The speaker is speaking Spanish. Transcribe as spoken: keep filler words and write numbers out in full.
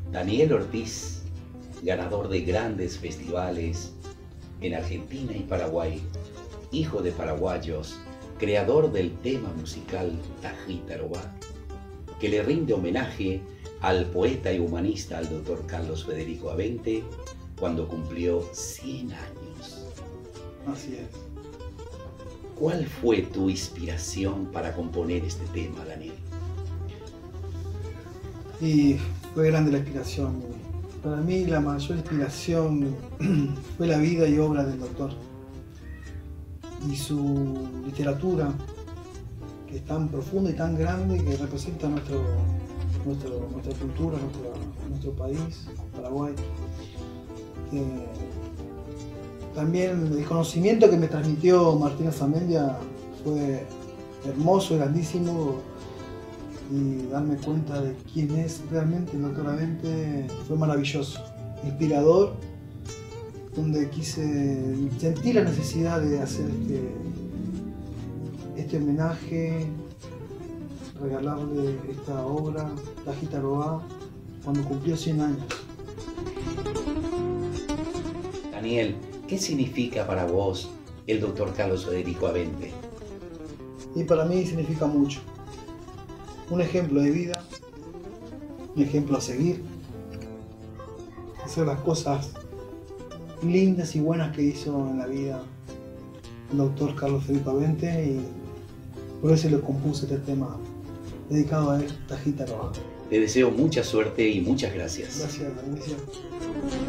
Daniel Ortiz, ganador de grandes festivales en Argentina y Paraguay, hijo de paraguayos, creador del tema musical Tajita Arobá, que le rinde homenaje al poeta y humanista, al doctor Carlos Federico Avente, cuando cumplió cien años. Así es. ¿Cuál fue tu inspiración para componer este tema, Daniel? Y fue grande la inspiración. Para mí la mayor inspiración fue la vida y obra del doctor. Y su literatura, que es tan profunda y tan grande, que representa nuestro, nuestro, nuestra cultura, nuestro, nuestro país, Paraguay. Eh, también el conocimiento que me transmitió Martín Azamendia fue hermoso, grandísimo, y darme cuenta de quién es realmente el doctor Avente fue maravilloso, inspirador, donde quise sentir la necesidad de hacer este, este homenaje, regalarle esta obra, Tajita Arobá, cuando cumplió cien años. Daniel, ¿qué significa para vos el doctor Carlos Federico Avente? Y para mí significa mucho. Un ejemplo de vida, un ejemplo a seguir, hacer las cosas lindas y buenas que hizo en la vida el doctor Carlos Federico Avente, y por eso le compuse este tema dedicado a él, Tajita Arobá. Te deseo mucha suerte y muchas gracias. Gracias, bendición.